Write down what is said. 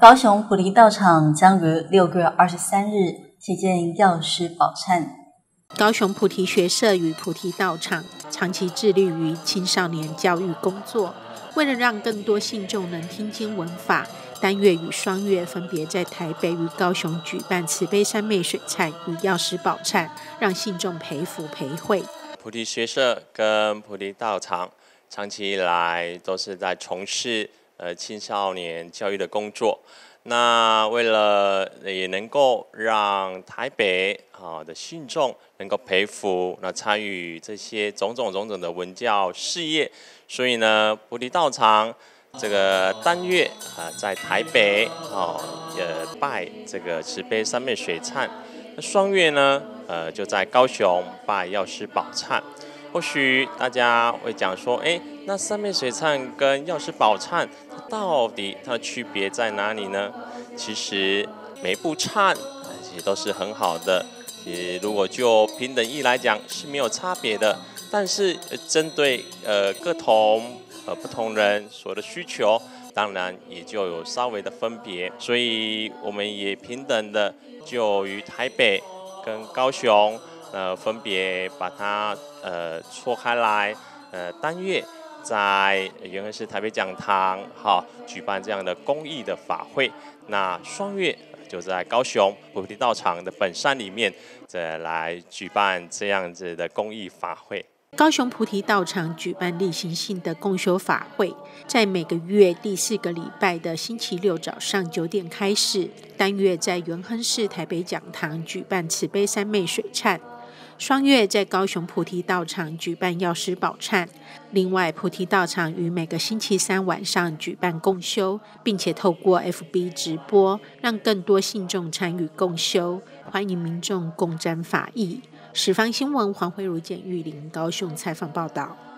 高雄菩提道场将于6月23日期间药师宝忏。 高雄菩提学社与菩提道场长期致力于青少年教育工作，为了让更多信众能听经闻法，单月与双月分别在台北与高雄举办慈悲三昧水忏与药师宝忏，让信众陪福陪会。 菩提学社跟菩提道场长期以来都是在从事青少年教育的工作。那为了也能够让台北的信众能够陪福，那参与这些种种的文教事业，所以呢，菩提道场这个单月在台北拜这个慈悲三昧水忏，那双月呢就在高雄拜药师宝忏。或许大家会讲说，那三昧水忏跟药师宝忏，到底它的区别在哪里呢？其实每一部忏其实都是很好的，如果就平等义来讲是没有差别的，但是针对不同人所的需求，当然也就有稍微的分别，所以我们也平等的就于台北跟高雄分别把它错开来，单月在原来是台北讲堂举办这样的公益的法会，那双月就在高雄菩提道场的本山里面再来举办这样子的公益法会。 高雄菩提道场举办例行性的共修法会，在每个月第4个礼拜的星期六早上9点开始，单月在元亨市台北讲堂举办慈悲三昧水忏，双月在高雄菩提道场举办药师宝忏。另外，菩提道场于每个星期3晚上举办共修，并且透过 FB 直播，让更多信众参与共修，欢迎民众共沾法益。十方新闻黄慧茹、简玉玲高雄采访报道。